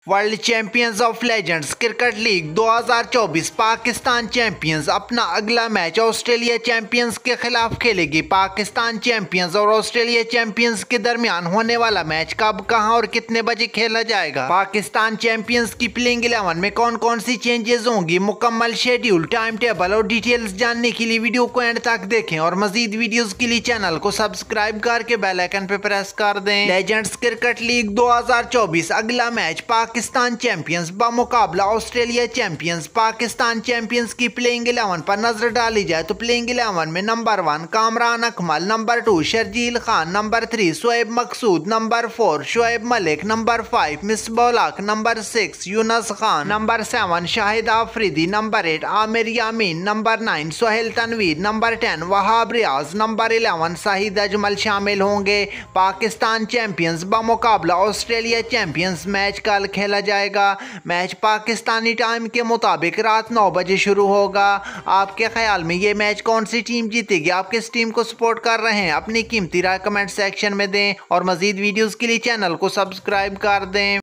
World champions of legends cricket league 2024 Pakistan champions अपना अगला match Australia champions के खिलाफ खेलेगी। पाकिस्तान चैंपियंस और ऑस्ट्रेलिया चैंपियंस के दरमियान होने वाला मैच कब, कहां और कितने बजे खेला जाएगा। पाकिस्तान चैंपियंस की प्लेइंग 11 में कौन कौन सी चेंजेस होंगी, मुकम्मल शेड्यूल, टाइम टेबल और डिटेल्स जानने के लिए वीडियो को एंड तक देखें और मजीद वीडियोस के लिए चैनल को सब्सक्राइब करके बेल आइकन पे प्रेस कर दें। लेजेंड्स क्रिकेट लीग 2024 अगला मैच पाकिस्तान चैंपियंस बमुकाबला ऑस्ट्रेलिया चैंपियंस। पाकिस्तान चैंपियंस की प्लेइंग 11 पर नजर डाली जाए तो प्लेइंग 11 में number 1 Kamran Akmal, number 2 Sharjeel Khan, number 3 Shoaib Maqsood, number 4 Shoaib Malik, number 5 Misbah ul Haq, number 6 Younis Khan, number 7 Shahid Afridi, number 8 Aamer Yamin, number 9 Sohail Tanvir, number 10 Wahab Riaz, number 11 Shahid Ajmal शामिल होंगे। पाकिस्तान चैंपियंस बमुकाबला ऑस्ट्रेलिया चैंपियंस मैच कल खेला जाएगा। मैच पाकिस्तानी टाइम के मुताबिक रात 9 बजे शुरू होगा। आपके ख्याल में ये मैच कौन सी टीम जीतेगी? आप किस टीम को सपोर्ट कर रहे हैं? अपनी कीमती राय कमेंट सेक्शन में दें और मजीद वीडियोस के लिए चैनल को सब्सक्राइब कर दें।